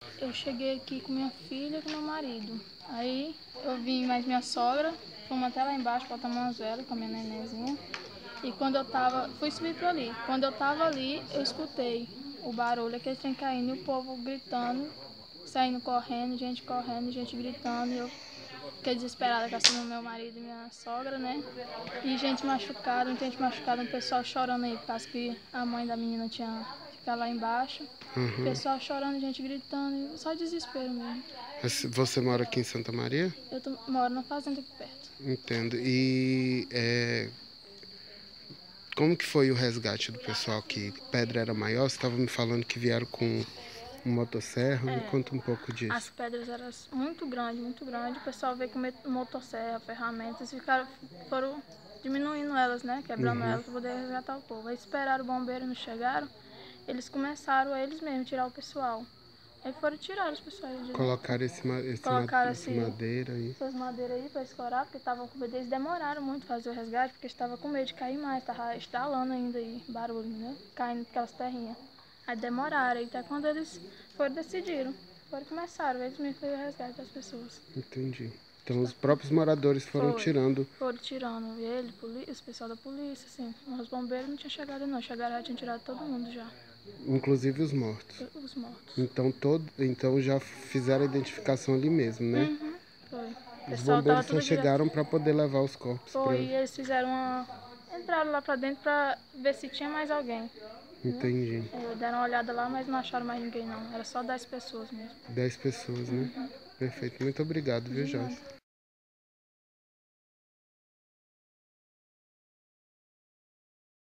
Eu cheguei aqui com minha filha e com meu marido. Aí eu vim mais minha sogra, fomos até lá embaixo para tomar umas velas com a minha nenenzinha. E quando eu tava, fui subir para ali. Quando eu tava ali, eu escutei o barulho, aquele trem caindo e o povo gritando, saindo correndo, gente gritando. E eu fiquei desesperada com assim, meu marido e minha sogra, né? E gente machucada, um pessoal chorando aí, por causa que a mãe da menina tinha ficado lá embaixo. Uhum. Pessoal chorando, gente gritando, só desespero mesmo. Você mora aqui em Santa Maria? Moro na fazenda aqui perto. Entendo. E como que foi o resgate do pessoal aqui? Pedra era maior? Você estava me falando que vieram com uma motosserra. Me É, conta um pouco as disso. pedras eram muito grandes, muito grandes. O pessoal veio com motosserra, ferramentas, foram diminuindo elas, né? Quebrando Uhum. elas para poder resgatar o povo. Aí esperaram o bombeiro, não chegaram. Eles começaram eles mesmos tirar o pessoal. Aí foram tirar os pessoais de lá. Colocaram Colocaram essa madeira aí. essas madeiras aí para escorar, porque estavam com medo. Eles demoraram muito fazer o resgate, porque estavam com medo de cair mais. Tava estalando ainda aí, barulho, né? Caindo aquelas terrinhas. Aí demoraram, até quando eles decidiram. Começaram, eles mesmos fizeram o resgate das pessoas. Entendi. Então os próprios moradores foram Foi. tirando. Foram tirando ele, os pessoal da polícia, assim. Os bombeiros não tinham chegado não. Chegaram, já tinham tirado todo mundo já. Inclusive os mortos. Os mortos. Então já fizeram a identificação ali mesmo, né? Uhum, foi. O Os pessoal tava bombeiros só tudo direto. chegaram para poder levar os corpos para. Foi, e eles fizeram entraram lá pra dentro pra ver se tinha mais alguém. Né? Entendi. Deram uma olhada lá, mas não acharam mais ninguém não. Era só 10 pessoas mesmo. 10 pessoas, né? Perfeito. Muito obrigado, viu, De nada. Joyce?